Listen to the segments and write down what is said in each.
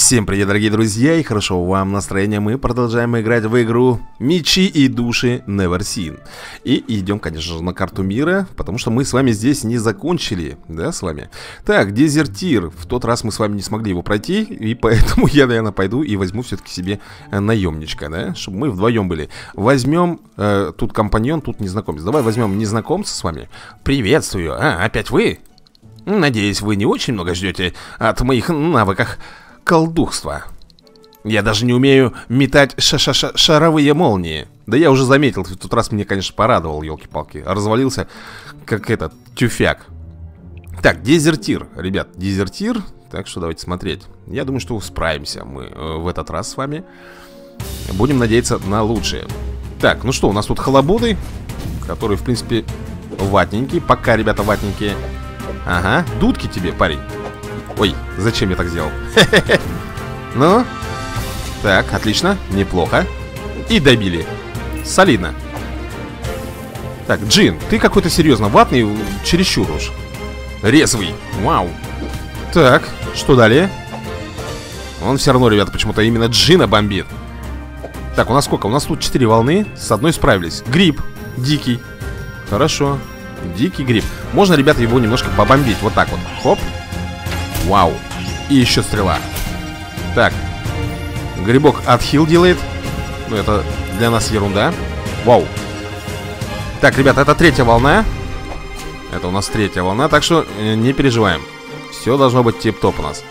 Всем привет, дорогие друзья, и хорошо вам настроения. Мы продолжаем играть в игру Мечи и души Neversin. И идем, конечно же, на карту мира, потому что мы с вами здесь не закончили, да, с вами. Так, Дезертир. В тот раз мы с вами не смогли его пройти, и поэтому я, наверное, пойду и возьму все-таки себе наемничка, да, чтобы мы вдвоем были. Возьмем, тут компаньон, тут незнакомец. Давай возьмем незнакомца с вами. Приветствую, опять вы? Надеюсь, вы не очень много ждете от моих навыков колдухства. Я даже не умею метать шаровые молнии. Да я уже заметил, в тот раз мне, конечно, порадовал, елки-палки. Развалился, как этот, тюфяк. Так, дезертир, ребят, дезертир. Так что давайте смотреть. Я думаю, что справимся мы в этот раз с вами. Будем надеяться на лучшее. Так, ну что, у нас тут халабуды, которые, в принципе, ватненькие. Пока, ребята, ватненькие. Ага, дудки тебе, парень. Ой, зачем я так сделал? Ну, так, отлично, неплохо. И добили. Солидно. Так, Джин, ты какой-то серьезно ватный, чересчур уж. Резвый, вау. Так, что далее? Он все равно, ребята, почему-то именно Джина бомбит. Так, у нас сколько? У нас тут 4 волны. С одной справились. Гриб, дикий. Хорошо, дикий гриб. Можно, ребята, его немножко побомбить. Вот так вот, хоп. Вау. И еще стрела. Так. Грибок отхил делает. Ну, это для нас ерунда. Вау. Так, ребята, это третья волна. Это у нас третья волна, так что не переживаем. Все должно быть тип-топ у нас.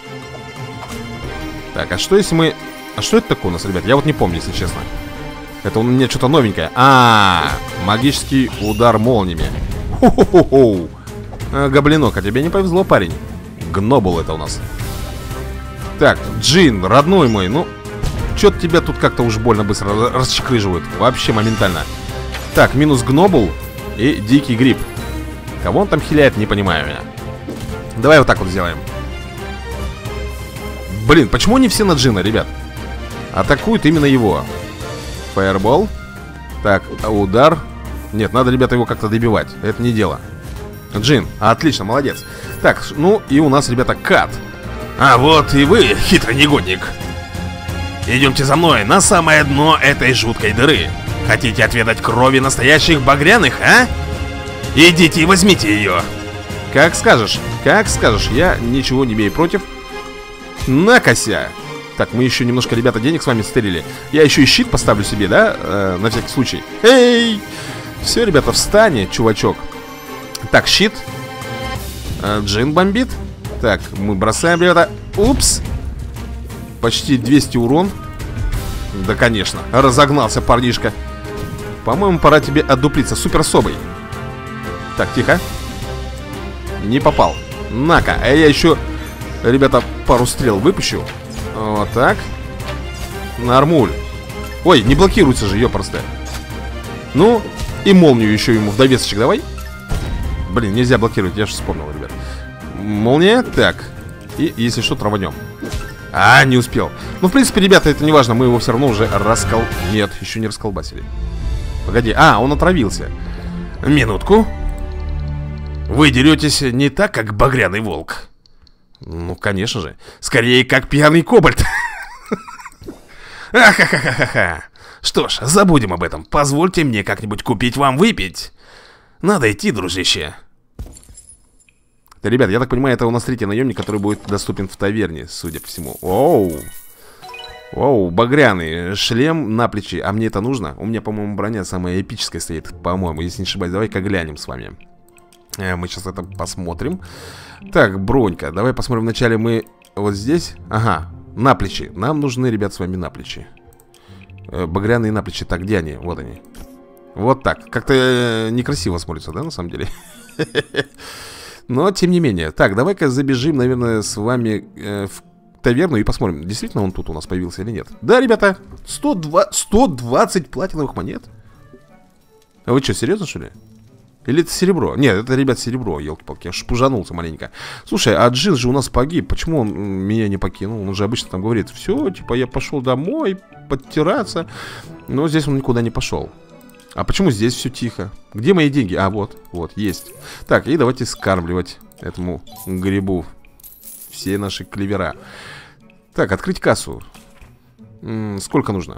Так, а что если мы... А что это такое у нас, ребят? Я вот не помню, если честно. Это у меня что-то новенькое. Магический удар молниями. Хо-хо-хо-хо. Гоблинок, а тебе не повезло, парень. Гнобул это у нас. Так, Джин, родной мой, ну, что-то тебя тут как-то уж больно быстро расчекрыживают. Вообще моментально. Так, минус Гнобул и дикий гриб. Кого он там хиляет, не понимаю я. Давай вот так вот сделаем. Блин, почему не все на Джина, ребят? Атакуют именно его. Фаербол. Так, удар. Нет, надо, ребята, его как-то добивать. Это не дело. Джин, отлично, молодец. Так, ну и у нас, ребята, Кат. А вот и вы, хитрый негодник. Идемте за мной на самое дно этой жуткой дыры. Хотите отведать крови настоящих багряных, а? Идите и возьмите ее. Как скажешь, я ничего не имею против. Накося. Так, мы еще немножко, ребята, денег с вами стырили. Я еще и щит поставлю себе, да, на всякий случай. Эй! Все, ребята, встань, чувачок. Так, щит. Джин бомбит. Так, мы бросаем, ребята. Упс. Почти 200 урон. Да, конечно, разогнался парнишка. По-моему, пора тебе отдуплиться. Супер собой. Так, тихо. Не попал. На-ка, а я еще, ребята, пару стрел выпущу. Вот так. Нормуль. Ой, не блокируется же, ёпрст. Ну, и молнию еще ему в довесочек давай. Блин, нельзя блокировать, я же вспомнил, ребят. Молния, так. И если что, траванем. Не успел. Ну, в принципе, ребята, это не важно. Мы его все равно уже Нет, еще не расколбасили. Погоди, он отравился. Минутку. Вы деретесь не так, как багряный волк. Ну, конечно же. Скорее, как пьяный кобальт. Ахахахаха. Что ж, забудем об этом. Позвольте мне как-нибудь купить вам выпить. Надо идти, дружище. Да, ребят, я так понимаю, это у нас третий наемник, который будет доступен в таверне, судя по всему. Оу, багряный шлем на плечи. А мне это нужно? У меня, по-моему, броня самая эпическая стоит, по-моему, если не ошибаюсь. Давай-ка глянем с вами. Мы сейчас это посмотрим. Так, бронька. Давай посмотрим вначале мы вот здесь. Ага, на плечи. Нам нужны, ребят, с вами на плечи. Багряные на плечи. Так, где они? Вот они. Вот так. Как-то некрасиво смотрится, да, на самом деле? Но, тем не менее. Так, давай-ка забежим, наверное, с вами в таверну и посмотрим, действительно он тут у нас появился или нет. Да, ребята, 120 платиновых монет. А вы что, серьезно, что ли? Или это серебро? Нет, это, ребят, серебро, елки-палки. Я аж пужанулся маленько. Слушай, а Джин же у нас погиб. Почему он меня не покинул? Он же обычно там говорит: все, типа, я пошел домой подтираться. Но здесь он никуда не пошел. А почему здесь все тихо? Где мои деньги? Вот, есть. Так, и давайте скармливать этому грибу все наши клевера. Так, открыть кассу. Сколько нужно?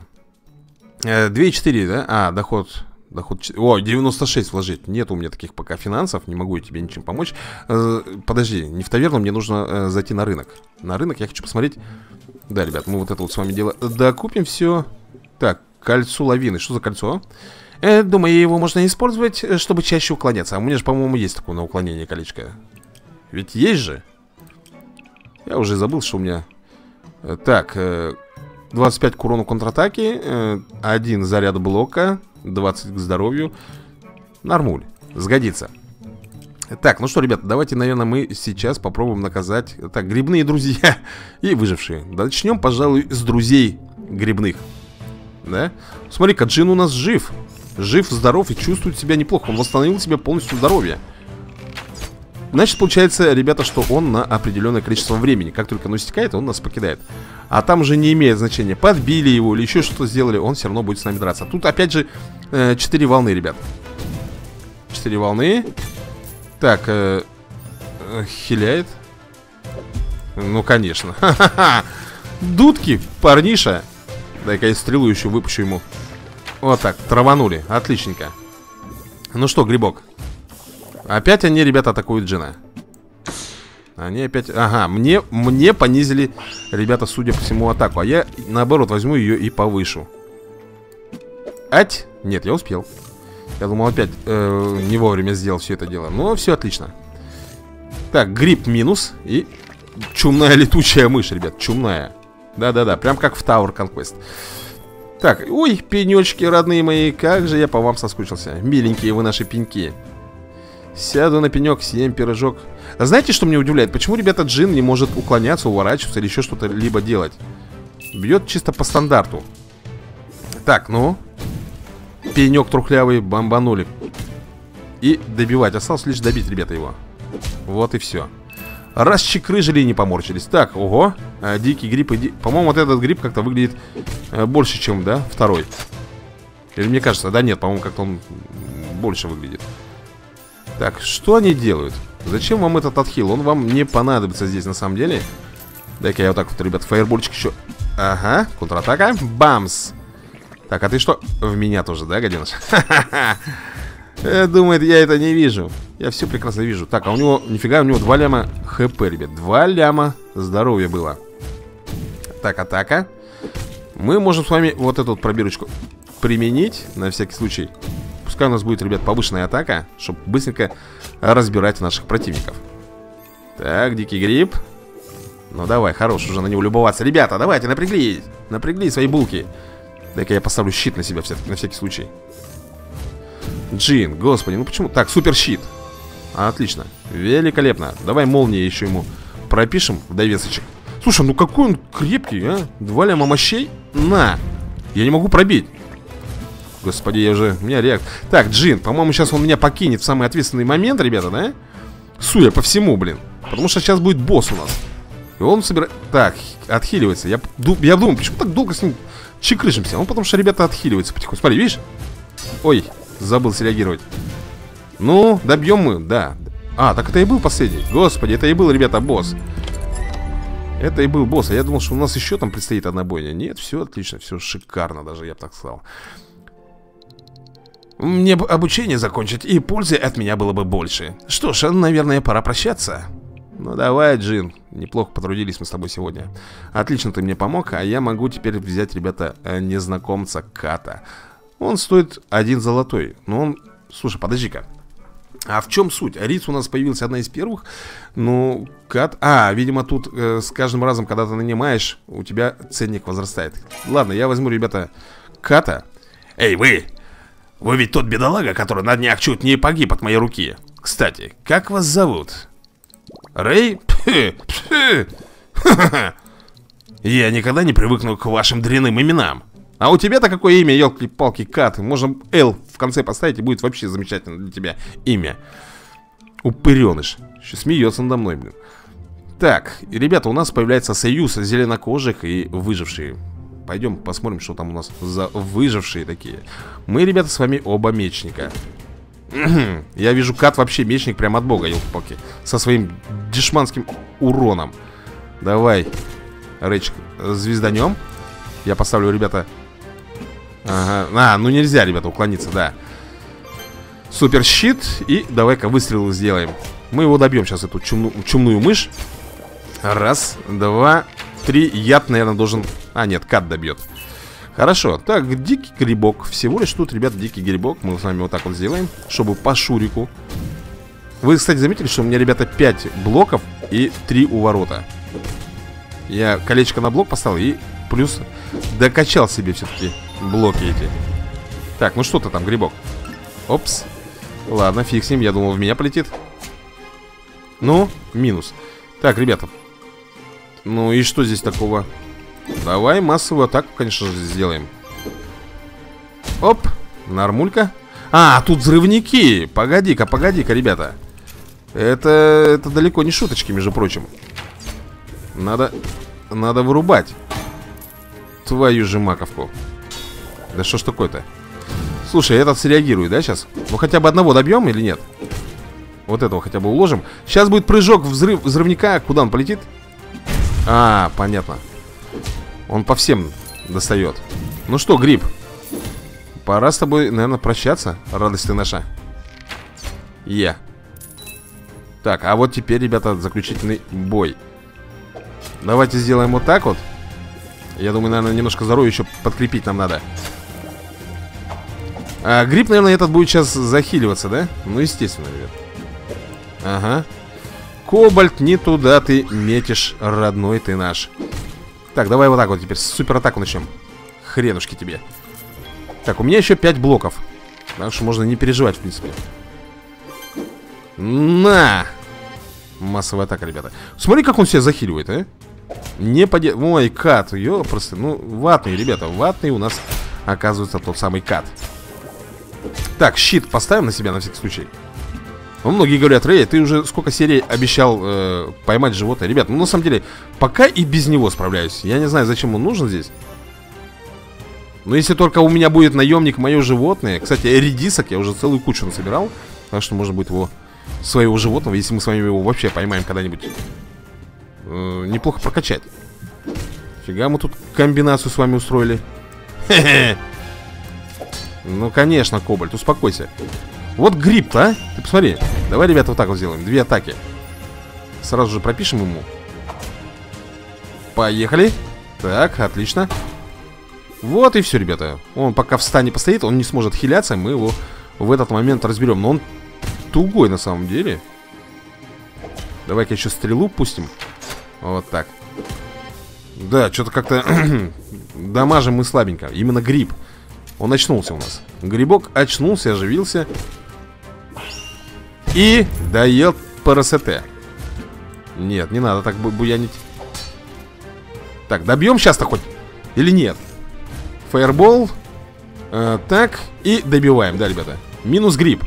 2,4, да? А, доход. О, 96 вложить. Нет у меня таких пока финансов. Не могу я тебе ничем помочь. Подожди, не в таверну, мне нужно зайти на рынок. На рынок я хочу посмотреть. Да, ребят, мы вот это вот с вами дело докупим все. Так, кольцо лавины. Что за кольцо? Думаю, его можно использовать, чтобы чаще уклоняться. А у меня же, по-моему, есть такое на уклонение колечко. Ведь есть же. Я уже забыл, что у меня. Так, 25 к урону контратаки, 1 заряд блока, 20 к здоровью. Нормуль, сгодится. Так, ну что, ребята, давайте, наверное, мы сейчас попробуем наказать. Так, грибные друзья и выжившие. Начнем, пожалуй, с друзей грибных. Да? Смотри-ка, Джин у нас жив. Жив, здоров и чувствует себя неплохо. Он восстановил себе полностью здоровье. Значит, получается, ребята, что он на определенное количество времени. Как только оно стекает, он нас покидает. А там уже не имеет значения, подбили его или еще что-то сделали, он все равно будет с нами драться. Тут опять же 4 волны, ребят. 4 волны. Так, хиляет. Ну, конечно. Дудки, парниша. Дай-ка я стрелу еще выпущу ему. Вот так, траванули, отличненько. Ну что, грибок? Опять они, ребята, атакуют Джина. Они опять... Ага, мне понизили, ребята, судя по всему, атаку. А я, наоборот, возьму ее и повышу. Ать? Нет, я успел. Я думал, опять не вовремя сделал все это дело. Но все отлично. Так, гриб минус. И чумная летучая мышь, ребят, чумная. Да-да-да, прям как в Tower Conquest. Так, ой, пенечки, родные мои, как же я по вам соскучился. Миленькие вы наши пеньки. Сяду на пенек, съем пирожок. А знаете, что меня удивляет? Почему, ребята, Джин не может уклоняться, уворачиваться или еще что-то либо делать? Бьет чисто по стандарту. Так, ну. Пенек трухлявый, бомбанули. И добивать. Осталось лишь добить, ребята, его. Вот и все. Расчекрыжили и не поморщились. Так, ого. Дикий гриб. По-моему, вот этот гриб как-то выглядит больше, чем, да, второй. Или мне кажется, да нет, по-моему, как-то он больше выглядит. Так, что они делают? Зачем вам этот отхил? Он вам не понадобится здесь на самом деле. Дай-ка я вот так вот, ребят, фаербольчик еще. Ага, контратака. Бамс. Так, а ты что? В меня тоже, да, гаденыш? Думает, я это не вижу. Я все прекрасно вижу. Так, а у него, нифига, у него 2 ляма хп, ребят. 2 ляма здоровья было. Так, атака. Мы можем с вами вот эту вот пробирочку применить на всякий случай. Пускай у нас будет, ребят, повышенная атака, чтобы быстренько разбирать наших противников. Так, дикий гриб. Ну давай, хорош уже на него любоваться. Ребята, давайте, напрягли. Напрягли свои булки. Дай-ка я поставлю щит на себя на всякий случай. Джин, господи, ну почему? Так, супер щит. Отлично, великолепно. Давай молнии еще ему пропишем в довесочек. Слушай, ну какой он крепкий, а? 2 ляма мощей? На. Я не могу пробить. Господи, я уже... У меня реакт. Так, Джин, по-моему, сейчас он меня покинет в самый ответственный момент, ребята, да? Судя по всему, блин. Потому что сейчас будет босс у нас. И он собирает... Так, отхиливается. Я думаю, почему так долго с ним чекрыжимся? Он потому что, ребята, отхиливается потихоньку. Смотри, видишь? Ой, забыл среагировать. Ну, добьем мы, да. А, так это и был последний. Господи, это и был, ребята, босс. Это и был босс. А я думал, что у нас еще там предстоит одна бойня. Нет, все отлично, все шикарно даже, я бы так сказал. Мне бы обучение закончить, и пользы от меня было бы больше. Что ж, наверное, пора прощаться. Ну давай, Джин, неплохо потрудились мы с тобой сегодня. Отлично ты мне помог, а я могу теперь взять, ребята, незнакомца Ката. Он стоит 1 золотой. Но он... Слушай, подожди-ка. А в чем суть? Риц у нас появилась одна из первых. Ну, Кат... А, видимо, тут с каждым разом, когда ты нанимаешь, у тебя ценник возрастает. Ладно, я возьму, ребята, Ката. Эй, вы! Вы ведь тот бедолага, который на днях чуть не погиб от моей руки. Кстати, как вас зовут? Рэй? Я никогда не привыкну к вашим дрянным именам. А у тебя-то какое имя, елки-палки, Кат? Можно Л в конце поставить, и будет вообще замечательно для тебя имя. Упыреныш. Еще смеется надо мной, блин. Так, ребята, у нас появляется союз зеленокожих и выжившие. Пойдем посмотрим, что там у нас за выжившие такие. Мы, ребята, с вами оба мечника. Я вижу, Кат вообще мечник прям от бога, елки-палки. Со своим дешманским уроном. Давай. Рэйчик звезданем. Я поставлю, ребята. Ага. Ну нельзя, ребята, уклониться, да. Супер щит. И давай-ка выстрел сделаем. Мы его добьем сейчас, эту чумную мышь. Раз, два, три. Яд, наверное, должен... А, нет, кат добьет. Хорошо, так, дикий грибок. Всего лишь тут, ребята, дикий грибок. Мы с вами вот так вот сделаем, чтобы по шурику. Вы, кстати, заметили, что у меня, ребята, 5 блоков и 3 у ворота. Я колечко на блок поставил и плюс докачал себе все-таки блоки эти. Так, ну что ты там, грибок? Опс. Ладно, фиг с ним, я думал, в меня полетит. Ну, минус. Так, ребята. Ну и что здесь такого? Давай массовую атаку, конечно же, сделаем. Оп, нормулька. А, тут взрывники. Погоди-ка, ребята. Это далеко не шуточки, между прочим. Надо вырубать. Твою же маковку. Да что ж такое-то? Слушай, этот среагирует, да, сейчас? Ну хотя бы одного добьем или нет? Вот этого хотя бы уложим. Сейчас будет прыжок взрывника. Куда он полетит? А, понятно. Он по всем достает. Ну что, гриб, пора с тобой, наверное, прощаться. Радость ты наша. Так, а вот теперь, ребята, заключительный бой. Давайте сделаем вот так вот. Я думаю, наверное, немножко здоровья еще подкрепить нам надо. Гриб, наверное, этот будет сейчас захиливаться, да? Ну, естественно, ребят. Ага. Кобальт, не туда ты метишь, родной ты наш. Так, давай вот так вот теперь супер атаку начнем. Хренушки тебе. Так, у меня еще 5 блоков. Так что можно не переживать, в принципе. На! Массовая атака, ребята. Смотри, как он себя захиливает, а? Не поде... Ой, кат, ё, просто, ну, ватный, ребята. Ватный у нас, оказывается, тот самый кат. Так, щит поставим на себя на всякий случай. Ну, многие говорят: Рэй, ты уже сколько серий обещал поймать животное. Ребят, ну на самом деле, пока и без него справляюсь. Я не знаю, зачем он нужен здесь. Но если только у меня будет наемник, мое животное. Кстати, редисок я уже целую кучу насобирал. Так что можно будет его, своего животного, если мы с вами его вообще поймаем когда-нибудь, неплохо прокачать. Фига мы тут комбинацию с вами устроили. Хе-хе. Ну, конечно, Кобальт, успокойся. Вот гриб-то, а? Ты посмотри. Давай, ребята, вот так вот сделаем. 2 атаки. Сразу же пропишем ему. Поехали. Так, отлично. Вот и все, ребята. Он пока в стане постоит, он не сможет хиляться. Мы его в этот момент разберем. Но он тугой на самом деле. Давай-ка еще стрелу пустим. Вот так. Да, что-то как-то дамажим мы слабенько. Именно гриб. Он очнулся у нас. Грибок очнулся, оживился. И доел ПРСТ. Нет, не надо так буянить. Так, добьем сейчас-то хоть? Или нет? Фаербол. Так, и добиваем, да, ребята. Минус гриб.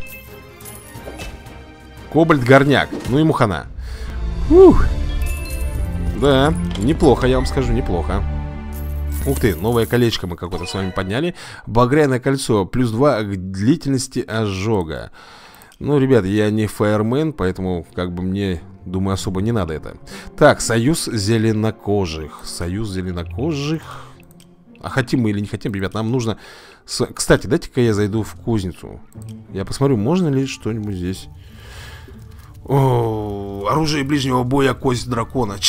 Кобальт горняк. Ну ему хана. Ух. Да, неплохо, я вам скажу, неплохо. Ух ты, новое колечко мы какое-то с вами подняли. Багряное кольцо, плюс 2 к длительности ожога. Ну, ребят, я не фаермен, поэтому как бы мне, думаю, особо не надо это. Так, союз зеленокожих. Союз зеленокожих. А хотим мы или не хотим, ребят, нам нужно... Кстати, дайте-ка я зайду в кузницу. Я посмотрю, можно ли что-нибудь здесь... О, оружие ближнего боя, кость дракона.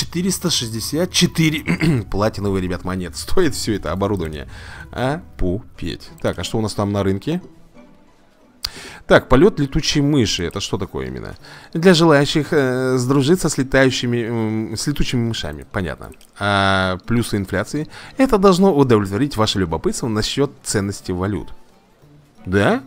464 платиновые, ребят, монет. Стоит все это оборудование. Опупеть. Так, а что у нас там на рынке? Так, полет летучей мыши. Это что такое именно? Для желающих сдружиться с летучими мышами. Понятно. А плюсы инфляции. Это должно удовлетворить ваше любопытство насчет ценности валют. Да?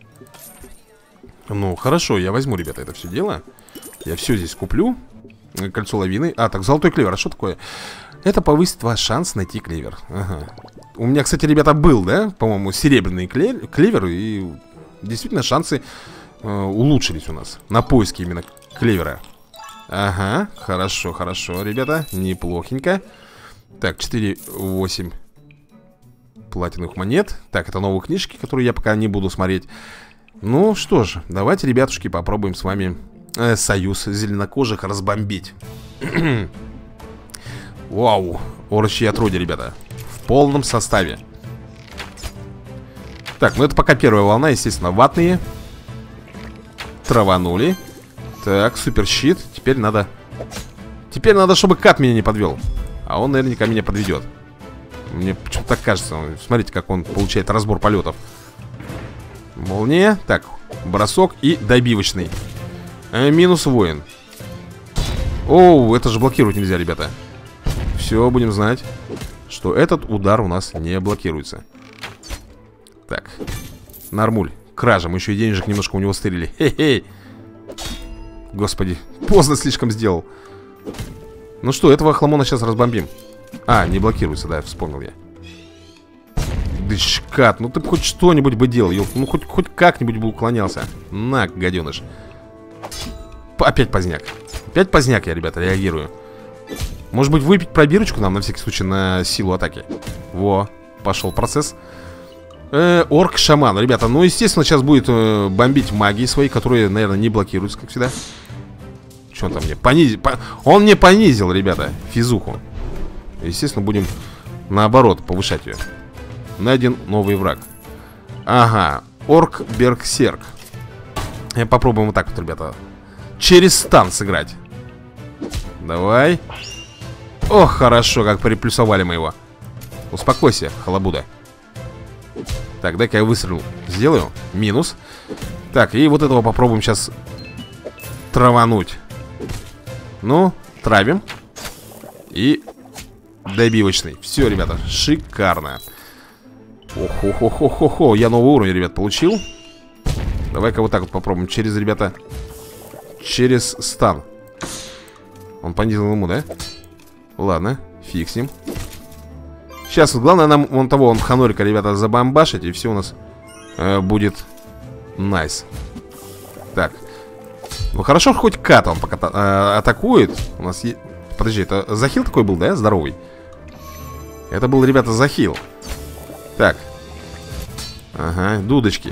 Ну, хорошо, я возьму, ребята, это все дело. Я все здесь куплю. Кольцо лавины. А, так, золотой клевер, а что такое? Это повысит ваш шанс найти клевер. Ага. У меня, кстати, ребята, был, да, по-моему, серебряный клевер. И действительно шансы улучшились у нас на поиске именно клевера. Ага, хорошо, хорошо, ребята, неплохенько. Так, 4-8 платиновых монет. Так, это новые книжки, которые я пока не буду смотреть. Ну что ж, давайте, ребятушки, попробуем с вами союз зеленокожих разбомбить. Вау, орочьи отродья, ребята. В полном составе. Так, ну это пока первая волна, естественно, ватные. Траванули. Так, супер щит. Теперь надо, чтобы кат меня не подвел. А он наверняка меня подведет. Мне почему-то так кажется. Смотрите, как он получает разбор полетов. Молния. Так, бросок и добивочный. Минус воин. Оу, это же блокировать нельзя, ребята. Все, будем знать, что этот удар у нас не блокируется. Так, нормуль. Кража, мы еще и денежек немножко у него стырили. Хе-хей. Господи, поздно слишком сделал. Ну что, этого хламона сейчас разбомбим. А, не блокируется, да, вспомнил я. Дычкат, ну ты хоть что-нибудь бы делал. Ну хоть как-нибудь бы уклонялся. На, гаденыш. Опять поздняк. Опять поздняк я, ребята, реагирую. Может быть, выпить пробирочку нам на всякий случай на силу атаки. Во, пошел процесс. Орк-шаман, ребята, ну, естественно, сейчас будет бомбить магии свои, которые, наверное, не блокируются, как всегда. Что он там мне понизил? Он мне понизил, ребята, физуху. Естественно, будем, наоборот, повышать ее. Найден новый враг. Ага, орк-берксерк. Попробуем вот так вот, ребята. Через стан сыграть. Давай. Ох, хорошо, как приплюсовали мы его. Успокойся, халабуда. Так, дай-ка я выстрел сделаю. Минус. Так, и вот этого попробуем сейчас травануть. Ну, травим. И добивочный. Все, ребята, шикарно. Ох-ох-ох-ох-ох. Я новый уровень, ребят, получил. Давай-ка вот так вот попробуем. Через, ребята, через стан. Он понизил ему, да? Ладно, фиг с ним. Сейчас, вот главное нам вон того, он ханорика, ребята, забомбашить. И все у нас будет найс. Так. Ну хорошо, хоть кат он пока атакует. У нас есть... Подожди, это захил такой был, да? Здоровый. Это был, ребята, захил. Так. Ага, дудочки.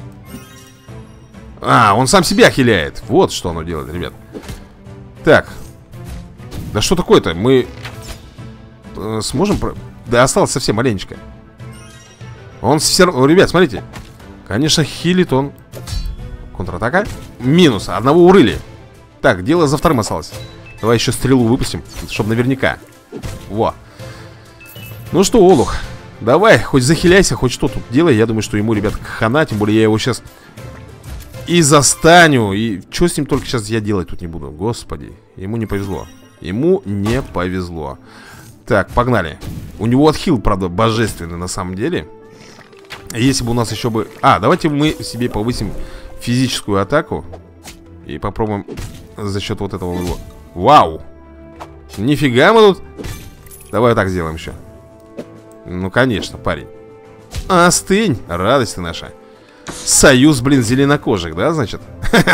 А, он сам себя хиляет. Вот что оно делает, ребят. Так. Да что такое-то? Мы сможем... Да осталось совсем маленечко. Он все равно... Ребят, смотрите. Конечно, хилит он. Контратака. Минус. Одного урыли. Так, дело за вторым осталось. Давай еще стрелу выпустим, чтобы наверняка. Во. Ну что, Олух, давай, хоть захиляйся, хоть что тут делай. Я думаю, что ему, ребят, хана. Тем более я его сейчас и застаню. И что с ним только сейчас я делать тут не буду. Господи, ему не повезло. Ему не повезло. Так, погнали. У него отхил, правда, божественный на самом деле. Если бы у нас еще бы... А, давайте мы себе повысим физическую атаку. И попробуем за счет вот этого его... Вау! Нифига мы тут... Давай вот так сделаем еще. Ну, конечно, парень. Остынь, радость ты наша. Союз, блин, зеленокожих, да, значит?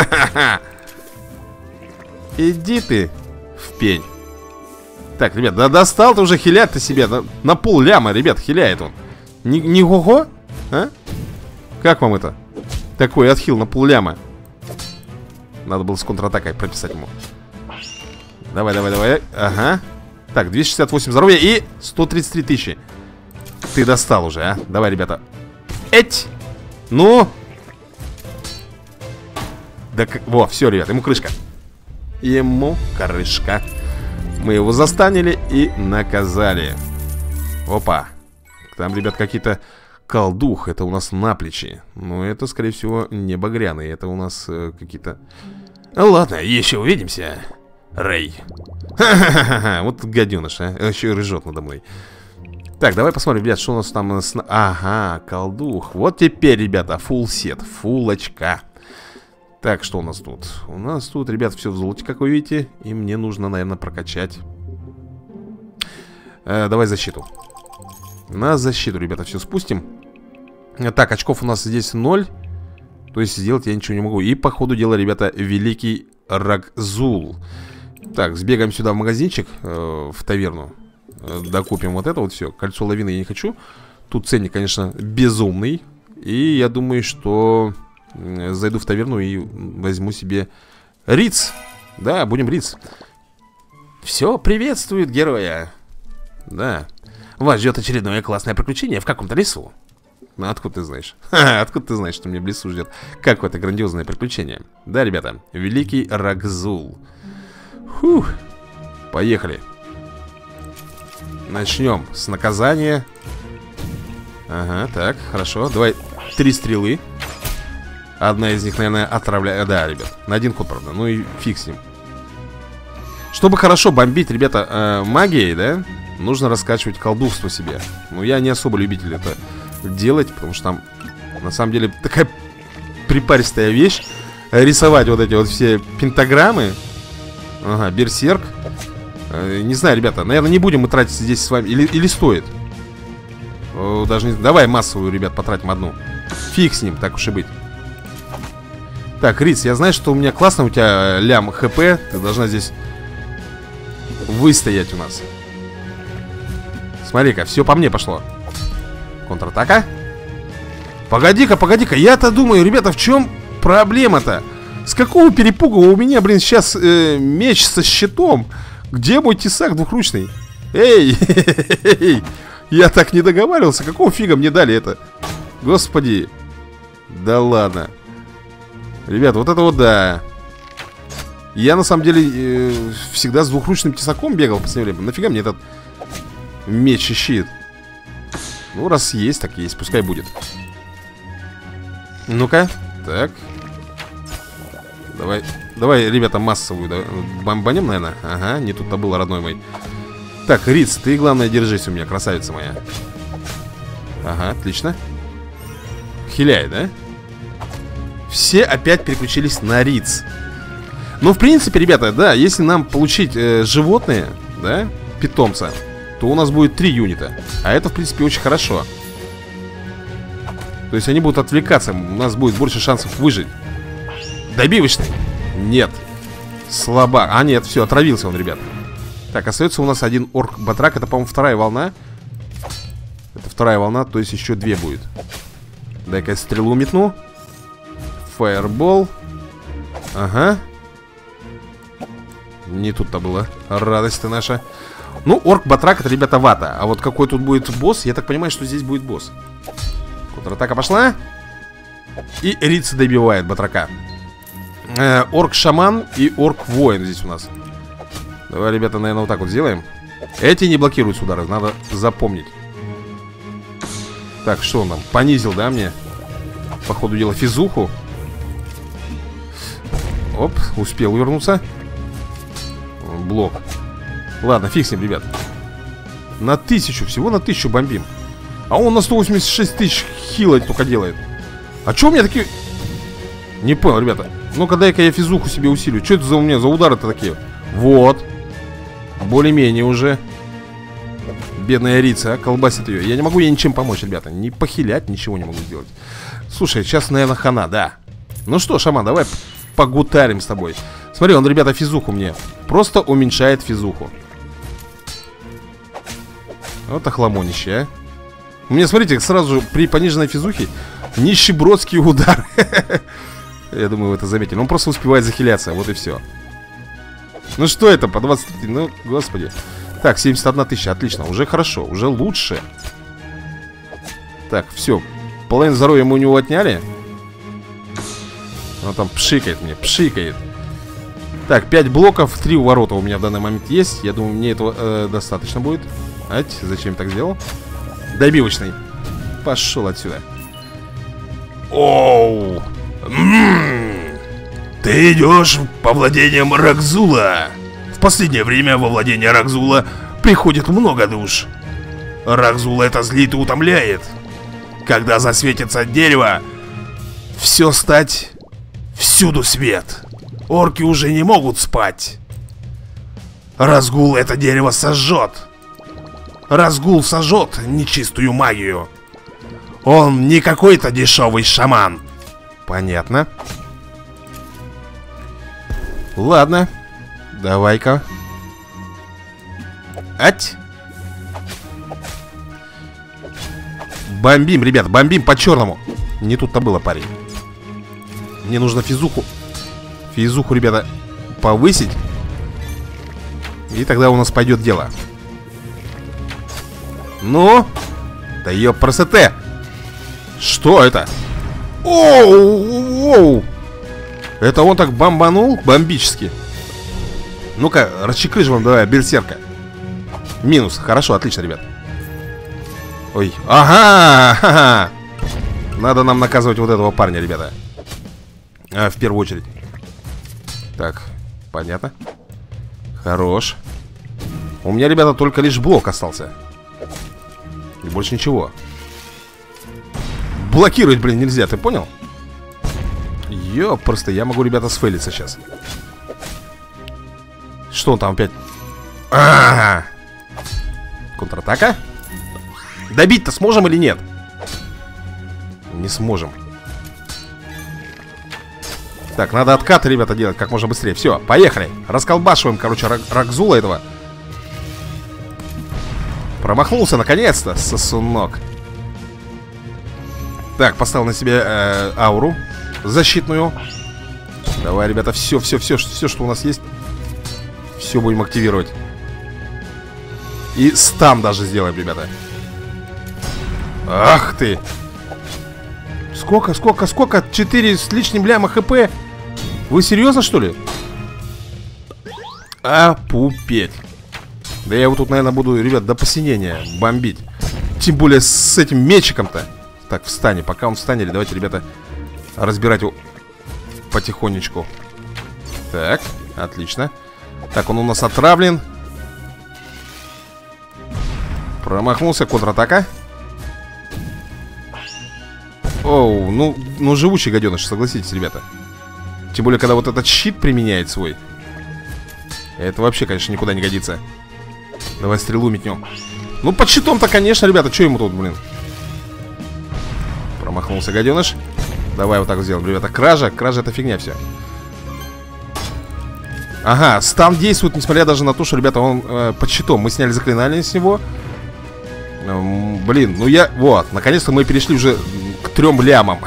Иди ты в пень. Так, ребят, да достал ты уже хилять-то себе. На пол ляма, ребят, хиляет он. Не го-го? А? Как вам это? Такой отхил на пол ляма. Надо было с контратакой прописать ему. Давай, давай, давай. Ага. Так, 268 здоровья и 133 тысячи. Ты достал уже, а? Давай, ребята. Эть! Ну! Да, во, все, ребят, ему крышка. Ему крышка. Мы его застанили и наказали. Опа. Там, ребят, какие-то колдух. Это у нас на плечи. Но это, скорее всего, не багряные. Это у нас какие-то... Ладно, еще увидимся, Рэй. Ха-ха-ха-ха. Вот гаденыш, а. Еще и рыжет надо мной. Так, давай посмотрим, ребят, что у нас там. Ага, колдух. Вот теперь, ребята, фулл сет, фулл очка. Так, что у нас тут? У нас тут, ребят, все в золоте, как вы видите. И мне нужно, наверное, прокачать. Давай защиту. На защиту, ребята, все спустим. Так, очков у нас здесь 0. То есть сделать я ничего не могу. И, по ходу дела, ребята, великий Рагзул. Так, сбегаем сюда в магазинчик, в таверну. Докупим вот это вот все. Кольцо лавины я не хочу. Тут ценник, конечно, безумный. И я думаю, что зайду в таверну и возьму себе риц. Да, будем риц. Все приветствует героя. Да. Вас ждет очередное классное приключение в каком-то лесу. Ну, откуда ты знаешь? Откуда ты знаешь, что меня в лесу ждет какое-то грандиозное приключение? Да, ребята, Великий Рагзул. Фух. Поехали. Начнем с наказания. Ага, так, хорошо. Давай 3 стрелы. Одна из них, наверное, отравляет. Да, ребят, на 1 ход, правда. Ну и фиг с ним. Чтобы хорошо бомбить, ребята, магией, да, нужно раскачивать колдовство себе. Ну, я не особо любитель это делать, потому что там, на самом деле, такая припаристая вещь. Рисовать вот эти вот все пентаграммы. Ага, берсерк. Не знаю, ребята, наверное, не будем мы тратить здесь с вами. Или стоит? Даже не... Давай массовую, ребят, потратим одну. Фиг с ним, так уж и быть. Так, Риц, я знаю, что у меня классно, у тебя лям хп. Ты должна здесь выстоять у нас. Смотри-ка, все по мне пошло. Контратака. Погоди-ка, погоди-ка. Я-то думаю, ребята, в чем проблема-то? С какого перепуга у меня, блин, сейчас меч со щитом? Где мой тесак двухручный? Эй, я так не договаривался. Какого фига мне дали это? Господи. Да ладно. Ребят, вот это вот да. Я на самом деле всегда с двухручным тесаком бегал в последнее время. Нафига мне этот меч и щит? Ну, раз есть, так есть, пускай будет. Ну-ка, так. Давай, ребята, массовую, да, бомбанем, наверное. Ага, не тут-то было, родной мой. Так, Риц, ты, главное, держись у меня, красавица моя. Ага, отлично. Хиляй, да? Все опять переключились на Риц. Ну, в принципе, ребята, да, если нам получить животные, да, питомца, то у нас будет 3 юнита. А это, в принципе, очень хорошо. То есть они будут отвлекаться. У нас будет больше шансов выжить. Добивочный? Нет. Слабо. А, нет, все, отравился он, ребят. Так, остается у нас 1 орк-батрак. Это, по-моему, 2-я волна. Это 2-я волна, то есть еще 2 будет. Дай-ка я стрелу метну. Фаербол. Ага. Не тут-то было. Радость-то наша. Ну, орк-батрак, это, ребята, вата. А вот какой тут будет босс? Я так понимаю, что здесь будет босс. Контратака пошла. И Риц добивает батрака. Орк-шаман и орк-воин здесь у нас. Давай, ребята, наверное, вот так вот сделаем. Эти не блокируют удары, надо запомнить. Так, что он там? Понизил, да, мне? По ходу дела физуху. Оп, успел увернуться. Блок. Ладно, фиг с ним, ребят. На 1000, всего на 1000 бомбим. А он на 186 тысяч хила только делает. А что у меня такие... Не понял, ребята. Ну-ка, дай-ка я физуху себе усилю. Что это за у меня за удары-то такие? Вот. Более-менее уже. Бедная Рица, колбасит ее. Я не могу ей ничем помочь, ребята. Не похилять, ничего не могу сделать. Слушай, сейчас, наверное, хана, да. Ну что, шаман, давай погутарим с тобой. Смотри, он, ребята, физуху мне просто уменьшает физуху. Вот охламонище, а. У меня, смотрите, сразу при пониженной физухе нищебродский удар. Я думаю, вы это заметили. Он просто успевает захиляться, вот и все. Ну что это, по 23, ну, господи. Так, 71 тысяча, отлично, уже хорошо, уже лучше. Так, все, половину здоровья мы у него отняли. Он там пшикает мне, пшикает. Так, 5 блоков, 3 ворота у меня в данный момент есть. Я думаю, мне этого достаточно будет. Ать, зачем так сделал? Добивочный. Пошел отсюда. Оу. Ты идешь по владениям Рагзула. В последнее время во владение Рагзула приходит много душ. Рагзула это злит и утомляет. Когда засветится дерево, все стать всюду свет. Орки уже не могут спать. Разгул это дерево сожжет. Разгул сожжет нечистую магию. Он не какой-то дешевый шаман. Понятно. Ладно. Давай-ка. Ать. Бомбим, ребят, бомбим по-черному. Не тут-то было, парень. Мне нужно физуху. Физуху, ребята, повысить. И тогда у нас пойдет дело. Ну? Да ёпрст. Что это? Оу! Это он так бомбанул? Бомбически. Ну-ка, расчекрыживаем, давай, берсерка. Минус, хорошо, отлично, ребят. Ой, ага! Надо нам наказывать вот этого парня, ребята. В первую очередь. Так, понятно. Хорош. У меня, ребята, только лишь блок остался. И больше ничего. Блокировать, блин, нельзя, ты понял? Просто я могу, ребята, сфейлиться сейчас. Что он там опять? Контратака? Добить-то сможем или нет? Не сможем. Так, надо откаты, ребята, делать как можно быстрее. Все, поехали. Расколбашиваем, короче, Рагзула этого. Промахнулся, наконец-то, сосунок. Так, поставил на себе ауру защитную. Давай, ребята, все, что у нас есть. Все будем активировать. И стан даже сделаем, ребята. Ах ты. Сколько? 4 с лишним ляма хп. Вы серьезно, что ли? Пупеть. Да я его тут, наверное, буду, ребят, до посинения бомбить. Тем более с этим мечиком-то. Так, встань. Пока он встанет, давайте, ребята, разбирать его потихонечку. Так, отлично. Так, он у нас отравлен. Промахнулся, контратака. Оу, ну живучий гаденыш, согласитесь, ребята. Тем более, когда вот этот щит применяет свой. Это вообще, конечно, никуда не годится. Давай стрелу метнем. Ну, под щитом-то, конечно, ребята, что ему тут, блин? Промахнулся гаденыш. Давай вот так сделаем, ребята. Кража это фигня все. Ага, стан действует, несмотря даже на то, что, ребята, он под щитом. Мы сняли заклинание с него. Блин, ну я... Вот, наконец-то мы перешли уже к 3 лямам.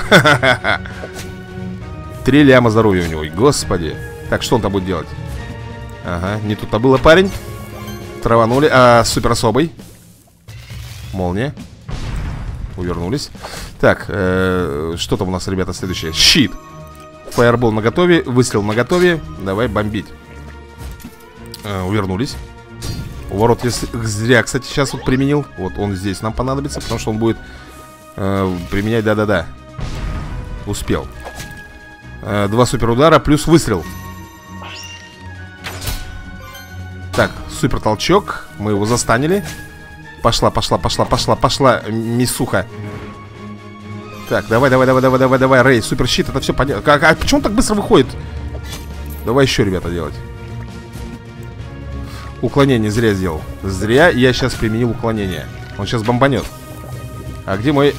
3 ляма здоровья у него, господи. Так, что он там будет делать? Ага, не тут-то было, парень. Траванули, супер особый. Молния. Увернулись. Так, что там у нас, ребята, следующее? Щит. Фаербол наготове, выстрел наготове. Давай бомбить. Увернулись. Уворот я зря, кстати, сейчас вот применил. Вот он здесь нам понадобится, потому что он будет применять, да-да-да. Успел. 2 суперудара плюс выстрел. Так, супер толчок. Мы его застанили. Пошла, мисуха. Так, давай, Рэй, супер щит, это все понятно. Почему он так быстро выходит? Давай еще, ребята, делать. Уклонение зря сделал. Зря я сейчас применил уклонение. Он сейчас бомбанет. А где мой...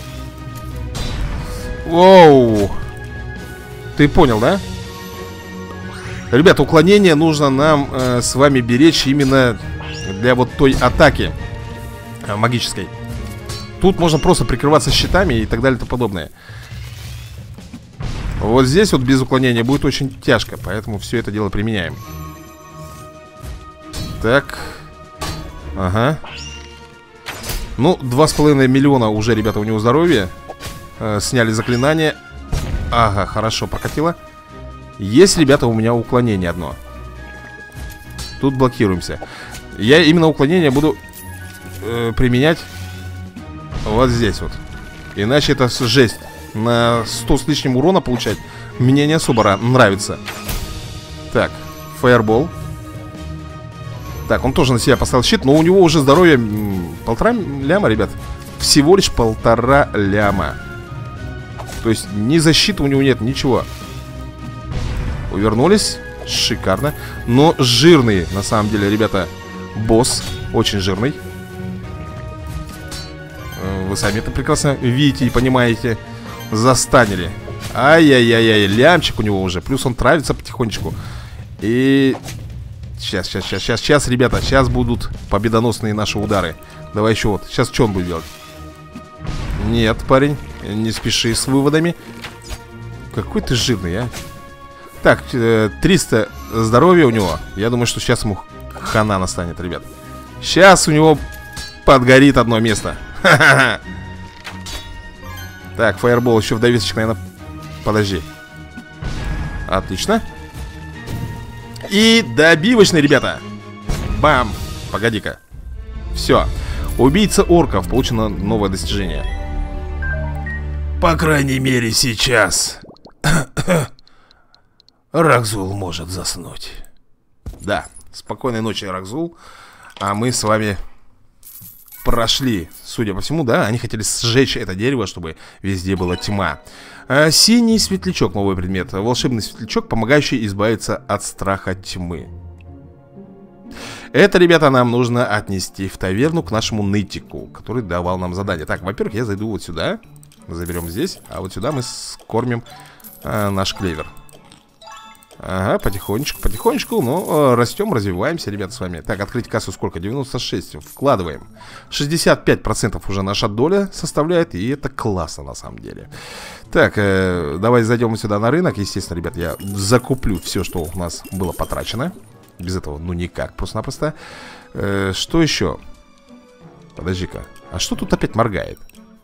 Воу! Ты понял, да? Ребята, уклонение нужно нам с вами беречь именно для вот той атаки магической. Тут можно просто прикрываться щитами и так далее и тому подобное. Вот здесь вот без уклонения будет очень тяжко, поэтому все это дело применяем. Так. Ага. Ну, 2,5 миллиона уже, ребята, у него здоровья. Сняли заклинание. Ага, хорошо, прокатило. Есть, ребята, у меня уклонение одно. Тут блокируемся. Я именно уклонение буду применять вот здесь вот. Иначе это жесть. На 100 с лишним урона получать мне не особо нравится. Так, фаербол. Так, он тоже на себя поставил щит, но у него уже здоровье 1,5 ляма, ребят. Всего лишь 1,5 ляма. То есть ни защиты у него нет, ничего. Увернулись. Шикарно. Но жирный, на самом деле, ребята, босс. Очень жирный. Вы сами это прекрасно видите и понимаете. Застанили. Ай-яй-яй-яй, лямчик у него уже. Плюс он травится потихонечку. И... Сейчас, ребята, сейчас будут победоносные наши удары. Давай еще вот. Сейчас что он будет делать? Нет, парень, не спеши с выводами. Какой ты жирный, а. Так, 300 здоровья у него. Я думаю, что сейчас ему хана настанет, ребят. Сейчас у него подгорит одно место. Ха-ха-ха. Так, фаербол еще в довесочек, наверное. Подожди. Отлично. И добивочный, ребята. Бам. Погоди-ка. Все. Убийца орков. Получено новое достижение. По крайней мере сейчас Рагзул может заснуть. Да. Спокойной ночи, Рагзул. А мы с вами прошли, судя по всему, да, они хотели сжечь это дерево, чтобы везде была тьма. Синий светлячок, новый предмет. Волшебный светлячок, помогающий избавиться от страха тьмы. Это, ребята, нам нужно отнести в таверну к нашему нытику, который давал нам задание. Так, во-первых, я зайду вот сюда. Заберем здесь, а вот сюда мы скормим наш клевер. Ага, потихонечку, потихонечку, но растем, развиваемся, ребята, с вами. Так, открыть кассу сколько? 96, вкладываем. 65% уже наша доля составляет, и это классно на самом деле. Так, давай зайдем сюда на рынок. Естественно, ребят, я закуплю все, что у нас было потрачено. Без этого, ну никак, просто-напросто. Что еще? Подожди-ка, а что тут опять моргает?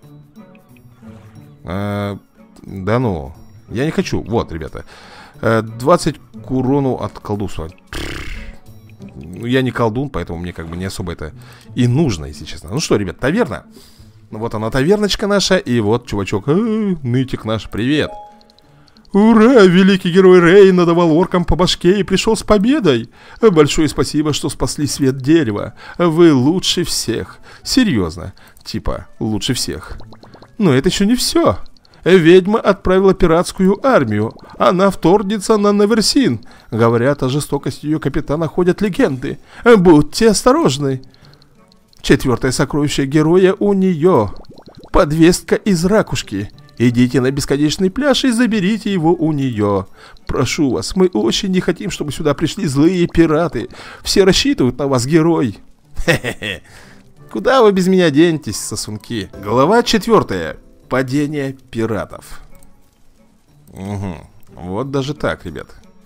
Да ну, я не хочу, вот, ребята. 20 к урону от колдунства. Ну, я не колдун, поэтому мне как бы не особо это и нужно, если честно. Ну что, ребят, таверна. Ну вот она, таверночка наша. И вот, чувачок, нытик наш, привет. Ура, великий герой Рей надавал оркам по башке и пришел с победой. Большое спасибо, что спасли свет дерева. Вы лучше всех. Серьезно, типа, лучше всех. Но это еще не все. Ведьма отправила пиратскую армию. Она вторгнется на Неверсин. Говорят, о жестокости ее капитана ходят легенды. Будьте осторожны. 4-е сокровище героя у нее. Подвеска из ракушки. Идите на бесконечный пляж и заберите его у нее. Прошу вас, мы очень не хотим, чтобы сюда пришли злые пираты. Все рассчитывают на вас, герой. Хе-хе-хе. Куда вы без меня денетесь, сосунки? Глава 4. Падение пиратов. Угу. Вот даже так, ребят.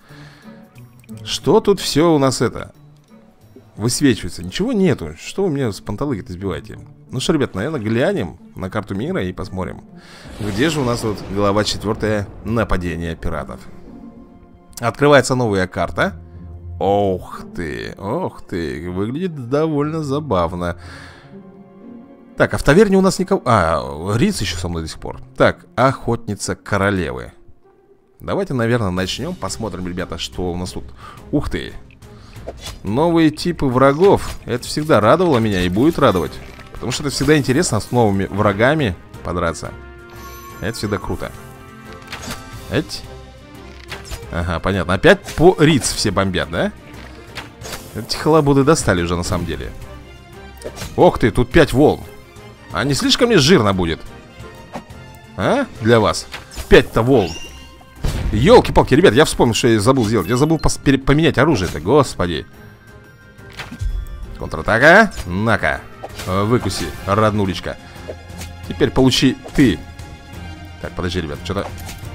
Что тут все у нас это высвечивается? Ничего нету. Что вы меня с панталыги-то сбиваете? Ну что, ребят, наверное, глянем на карту мира и посмотрим, где же у нас вот глава 4. Нападение пиратов. Открывается новая карта. Ох ты, выглядит довольно забавно. Так, а в таверне у нас никого... А, Риц еще со мной до сих пор. Так, охотница королевы. Давайте, наверное, начнем. Посмотрим, ребята, что у нас тут. Ух ты. Новые типы врагов. Это всегда радовало меня и будет радовать. Потому что это всегда интересно с новыми врагами подраться. Это всегда круто. Эть. Ага, понятно. Опять по Риц все бомбят, да? Эти халабуды достали уже на самом деле. Ох ты, тут 5 волн. А не слишком ли жирно будет? А? Для вас 5-то волн. Ёлки-палки, ребят, я вспомнил, что я забыл сделать. Я забыл поменять оружие-то, господи. Контратака. На-ка, выкуси, роднулечка. Теперь получи ты. Так, подожди, ребят, что-то...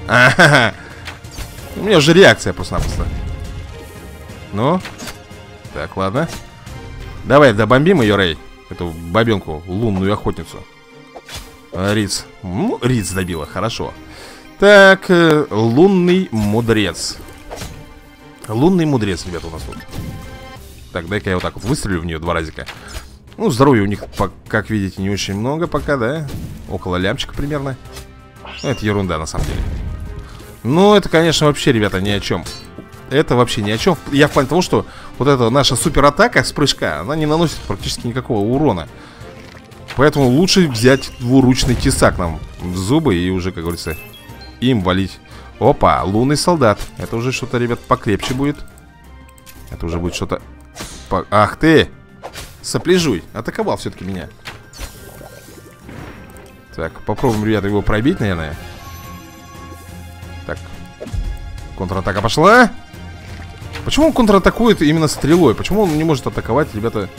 У меня уже реакция просто-напросто. Ну. Так, ладно. Давай добомбим ее, Рей. Эту бабенку, лунную охотницу. Риц. Ну, Риц добила, хорошо. Так, лунный мудрец. Лунный мудрец, ребята, у нас тут. Так, дай-ка я вот так вот выстрелю в нее 2 разика. Ну, здоровья у них, как видите, не очень много пока, да? Около лямчика примерно. Ну, это ерунда, на самом деле. Ну, это, конечно, вообще, ребята, ни о чем. Это вообще ни о чем. Я в плане того, что вот эта наша суператака с прыжка, она не наносит практически никакого урона. Поэтому лучше взять двуручный тесак нам в зубы и уже, как говорится, им валить. Опа, лунный солдат. Это уже что-то, ребят, покрепче будет. Это уже будет что-то... Ах ты! Сопляжуй, атаковал все-таки меня. Так, попробуем, ребята, его пробить, наверное. Так, контратака пошла. Почему он контратакует именно стрелой? Почему он не может атаковать, ребята?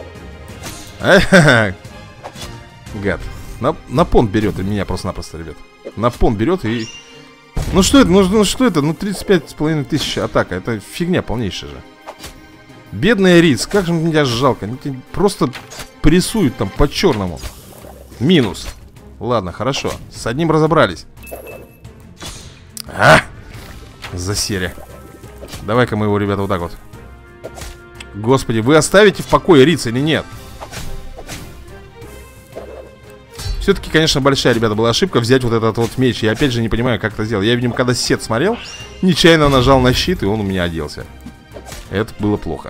Гад. На понт берет меня просто-напросто, ребят. На понт берет и... Ну что это? Ну что это? Ну 35,5 тысяч атака. Это фигня полнейшая же. Бедная Риц, как же меня жалко. Просто прессуют там по-черному. Минус. Ладно, хорошо. С одним разобрались. Засели. Давай-ка мы его, ребята, вот так вот. Господи, вы оставите в покое Рица или нет? Все-таки, конечно, большая, ребята, была ошибка взять вот этот вот меч. Я опять же не понимаю, как это сделать. Я, видимо, когда сет смотрел, нечаянно нажал на щит, и он у меня оделся. Это было плохо.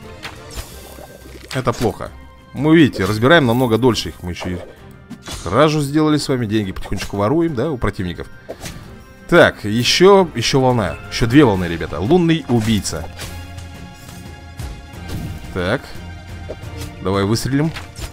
Это плохо. Мы, видите, разбираем намного дольше их. Мы еще и кражу сделали с вами. Деньги потихонечку воруем, да, у противников. Так, еще волна. Еще две волны, ребята. Лунный убийца. Так. Давай выстрелим.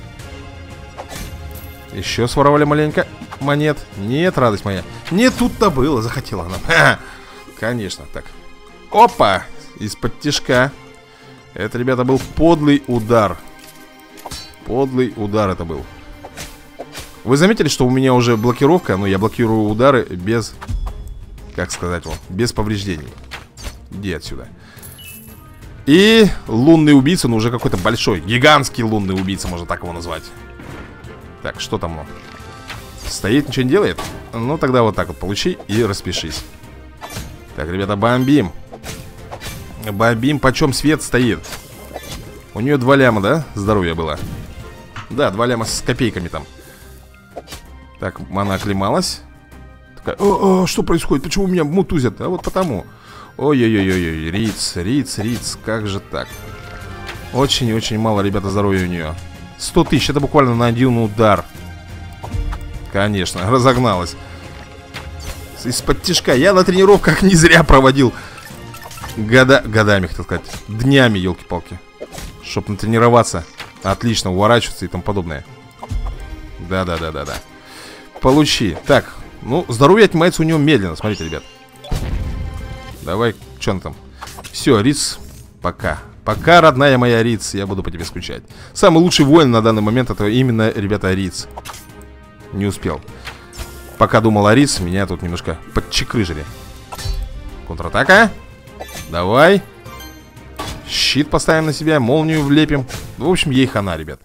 Еще своровали маленько монет. Нет, радость моя. Не тут-то было, захотела она. Конечно, так. Опа! Из-под тишка. Это, ребята, был подлый удар. Подлый удар это был. Вы заметили, что у меня уже блокировка? Но я блокирую удары без... Как сказать вам? Без повреждений. Иди отсюда. И лунный убийца, ну уже какой-то большой. Гигантский лунный убийца, можно так его назвать. Так, что там? Стоит, ничего не делает? Ну тогда вот так вот получи и распишись. Так, ребята, бомбим. Бомбим, почем свет стоит. У нее 2 ляма, да? Здоровье было. Да, 2 ляма с копейками там. Так, она оклемалась. Такая, что происходит? Почему меня мутузят? А вот потому. Ой-ой-ой-ой, Риц, как же так? Очень-очень мало, ребята, здоровья у нее. 100 тысяч, это буквально на один удар. Конечно, разогналась. Из-под тишка. Я на тренировках не зря проводил годами, так сказать. Днями, елки-палки. Чтоб натренироваться. Отлично, уворачиваться и тому подобное. Да-да-да-да-да. Получи. Так, ну, здоровье отнимается у него медленно. Смотрите, ребят. Давай, что он там? Все, Риц, пока. Пока, родная моя Риц, я буду по тебе скучать. Самый лучший воин на данный момент это именно, ребята, Риц. Не успел. Пока думал о Риц, меня тут немножко подчекрыжили. Контратака. Давай. Щит поставим на себя, молнию влепим. В общем, ей хана, ребят.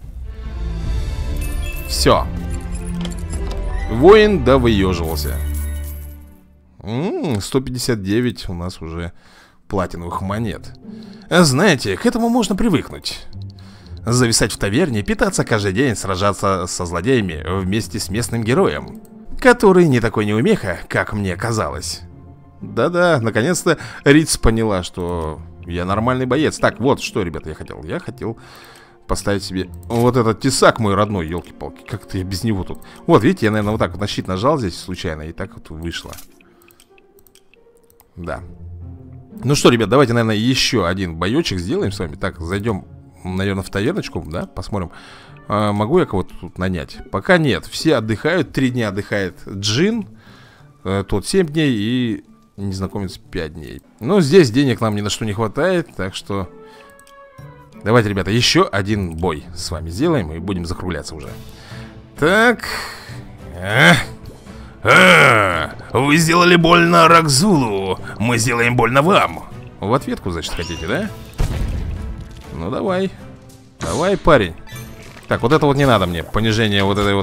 Все. Воин довыеживался. 159 у нас уже платиновых монет. Знаете, к этому можно привыкнуть. Зависать в таверне, питаться каждый день, сражаться со злодеями вместе с местным героем, который не такой неумеха, как мне казалось. Да-да, наконец-то Риц поняла, что я нормальный боец. Так, вот что, ребята, я хотел. Я хотел поставить себе вот этот тесак мой родной, елки-палки. Как-то я без него тут. Вот, видите, я, наверное, вот так вот на щит нажал здесь случайно, и так вот вышло. Да. Ну что, ребят, давайте, наверное, еще один боечек сделаем с вами. Так, зайдем, наверное, в таверночку, да, посмотрим. Могу я кого-то тут нанять? Пока нет, все отдыхают. 3 дня отдыхает Джин, тот 7 дней и незнакомец 5 дней. Но здесь денег нам ни на что не хватает, так что давайте, ребята, еще один бой с вами сделаем и будем закругляться уже. Так. Вы сделали больно Рагзулу, мы сделаем больно вам. В ответку, значит, хотите, да? Ну, давай. Давай, парень. Так, вот это вот не надо мне. Понижение вот этой вот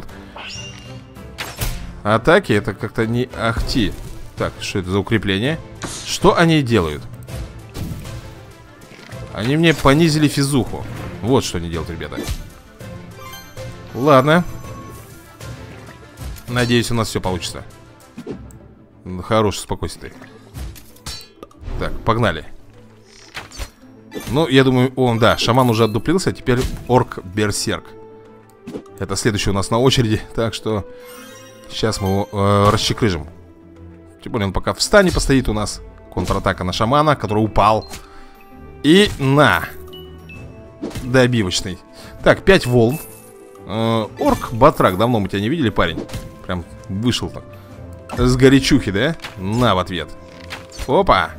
атаки, это как-то не ахти. Так, что это за укрепление? Что они делают? Они мне понизили физуху. Вот что они делают, ребята. Ладно. Надеюсь, у нас все получится. Хороший спокойствие. Так, погнали. Ну, я думаю, да, шаман уже отдуплился. Теперь орк-берсерк. Это следующий у нас на очереди. Так что сейчас мы его расчекрыжим. Тем более он пока в стане постоит у нас. Контратака на шамана, который упал. И на добивочный. Так, 5 волн. Орк-батрак, давно мы тебя не видели, парень. Прям вышел там с горячухи, да? На в ответ. Опа.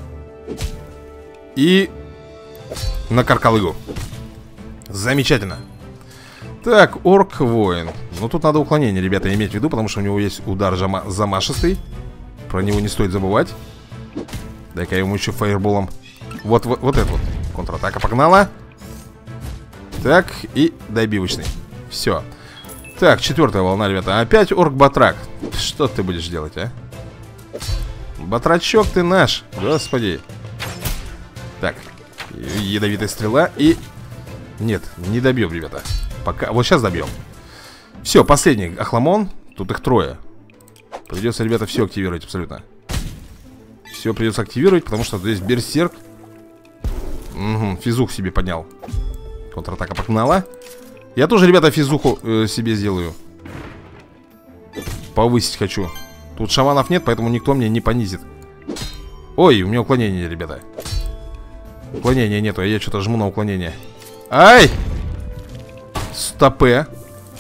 И на каркалыгу. Замечательно. Так, орк-воин. Ну тут надо уклонение, ребята, иметь в виду, потому что у него есть удар замашистый. Про него не стоит забывать. Дай-ка я ему еще фаерболом. Вот это вот. Контратака погнала. Так, и добивочный. Все. Так, 4-я волна, ребята. Опять орк-батрак. Что ты будешь делать, а? Батрачок ты наш. Господи. Так. Ядовитая стрела и... Нет, не добьем, ребята. Пока... Вот сейчас добьем. Все, последний охламон. Тут их 3. Придется, ребята, все активировать абсолютно. Все придется активировать, потому что здесь берсерк. Угу, физух себе поднял. Контратака погнала. Я тоже, ребята, физуху себе сделаю. Повысить хочу. Тут шаманов нет, поэтому никто мне не понизит. Ой, у меня уклонение, ребята. Уклонения нету, я что-то жму на уклонение. Ай! Стопе.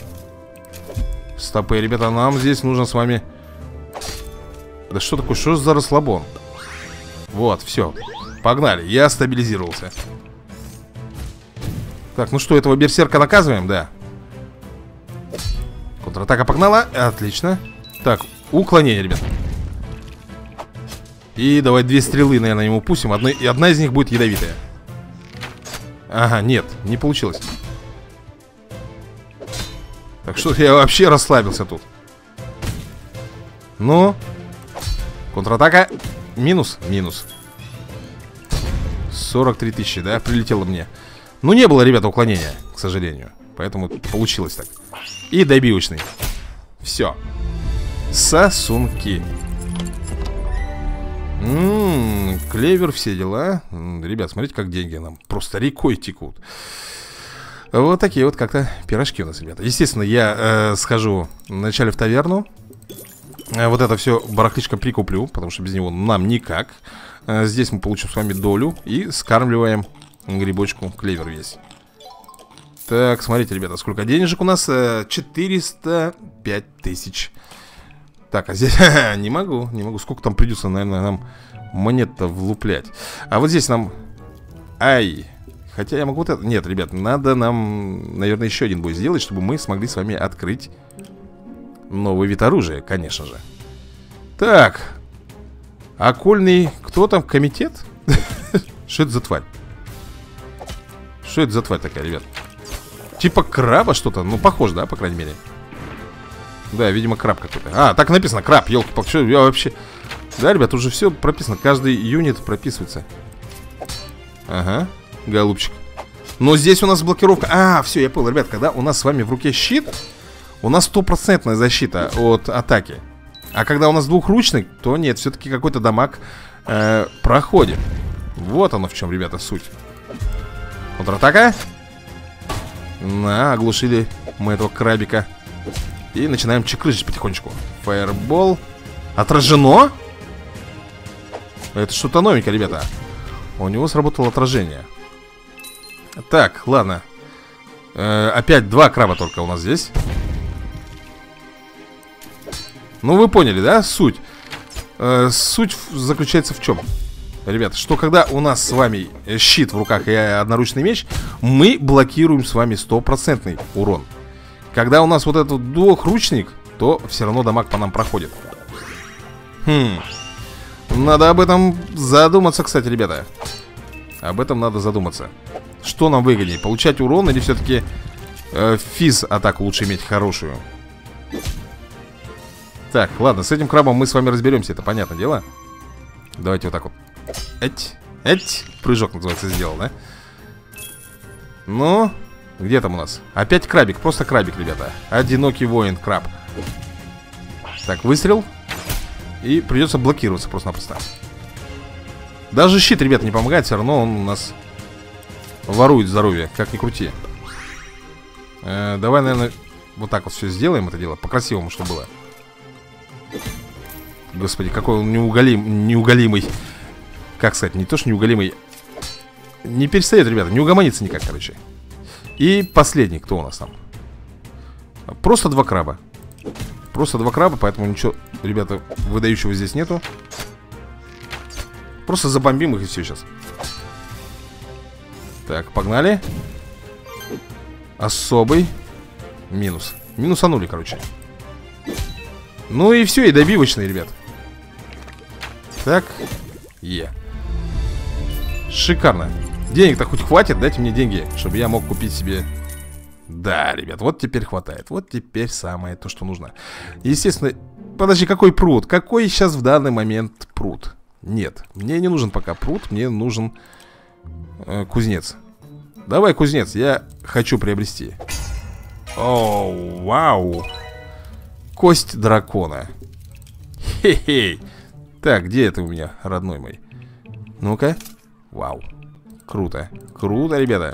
Стопе, ребята, нам здесь нужно с вами... Да что такое, что за расслабон? Вот, все, погнали, я стабилизировался. Так, ну что, этого берсерка наказываем, да. Контратака погнала, отлично. Так, уклонение, ребят. И давай 2 стрелы, наверное, ему пустим. Одна из них будет ядовитая. Ага, нет, не получилось. Так что я вообще расслабился тут. Ну, контратака. Минус, минус. 43 тысячи, да, прилетело мне. Ну, не было, ребята, уклонения, к сожалению. Поэтому получилось так. И добивочный. Все. Сосунки. Клевер, все дела. Ребят, смотрите, как деньги нам просто рекой текут. Вот такие вот как-то пирожки у нас, ребята. Естественно, я схожу вначале в таверну. Вот это все барахлишко прикуплю, потому что без него нам никак. Здесь мы получим с вами долю и скармливаем грибочку клевер весь. Так, смотрите, ребята, сколько денежек у нас. 405 тысяч. Так, а здесь не могу. Сколько там придется, наверное, нам монет-то влуплять. А вот здесь нам... Ай. Хотя я могу вот это... Нет, ребят, надо нам, наверное, еще один бой сделать, чтобы мы смогли с вами открыть новый вид оружия, конечно же. Так. Окольный... Кто там? Комитет? Что это за тварь? Что это за тварь такая, ребят? Типа краба что-то? Ну, похоже, да, по крайней мере. Да, видимо, краб какой-то. А, так написано, краб, елки-палки. Что я вообще... Да, ребят, уже все прописано. Каждый юнит прописывается. Ага, голубчик. Но здесь у нас блокировка. А, все, я понял, ребят, когда у нас с вами в руке щит, у нас 100% защита от атаки. А когда у нас двухручный, то нет, все-таки какой-то дамаг проходит. Вот оно в чем, ребята, суть. Контратака. На, оглушили мы этого крабика. И начинаем чекрыжить потихонечку. Фаербол. Отражено? Это что-то новенькое, ребята. У него сработало отражение. Так, ладно. Опять 2 краба только у нас здесь. Ну, вы поняли, да, суть? Суть заключается в чем? Ребята, что когда у нас с вами щит в руках и одноручный меч, мы блокируем с вами 100% урон. Когда у нас вот этот двухручник, то все равно дамаг по нам проходит. Надо об этом задуматься, кстати, ребята. Об этом надо задуматься. Что нам выгоднее, получать урон или все-таки физ атаку лучше иметь хорошую? Так, ладно, с этим крабом мы с вами разберемся, это понятное дело. Давайте вот так вот. Прыжок, называется, сделал, да? Ну, где там у нас? Опять крабик, просто крабик, ребята. Одинокий воин, краб. Так, выстрел. И придется блокироваться просто-напросто. Даже щит, ребята, не помогает, все равно он у нас ворует здоровье, как ни крути. Давай, наверное, вот так вот все сделаем, это дело, по-красивому, чтобы было. Господи, какой он неуголимый. Как сказать, не то что неуголимый. Не перестает, ребята, не угомонится никак, короче. И последний, кто у нас там? Просто 2 краба. Просто 2 краба, поэтому ничего, ребята, выдающего здесь нету. Просто забомбим их и все сейчас. Так, погнали. Особый. Минус. Минусанули, короче. Ну и все, и добивочный, ребят. Так. Шикарно. Денег-то хоть хватит, дайте мне деньги, чтобы я мог купить себе Да, ребят, вот теперь хватает. Вот теперь самое то, что нужно. Естественно, подожди, какой пруд? Какой сейчас в данный момент пруд? Нет, мне не нужен пока пруд, мне нужен кузнец. Давай, кузнец, я хочу приобрести. О, вау. Кость дракона. Хе-хей. Так, где это у меня, родной мой? Ну-ка. Вау. Круто. Круто, ребята.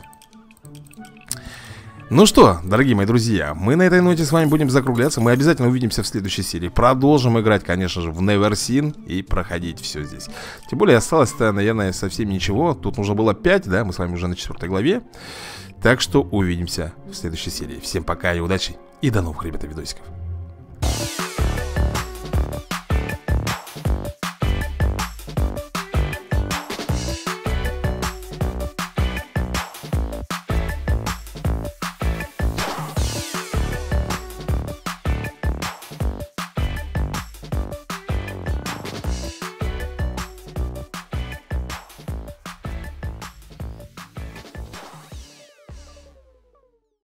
Ну что, дорогие мои друзья, мы на этой ноте с вами будем закругляться. Мы обязательно увидимся в следующей серии. Продолжим играть, конечно же, в Neversin и проходить все здесь. Тем более осталось-то, наверное, совсем ничего. Тут нужно было 5, да, мы с вами уже на 4 главе. Так что увидимся в следующей серии. Всем пока и удачи, и до новых, ребята, видосиков.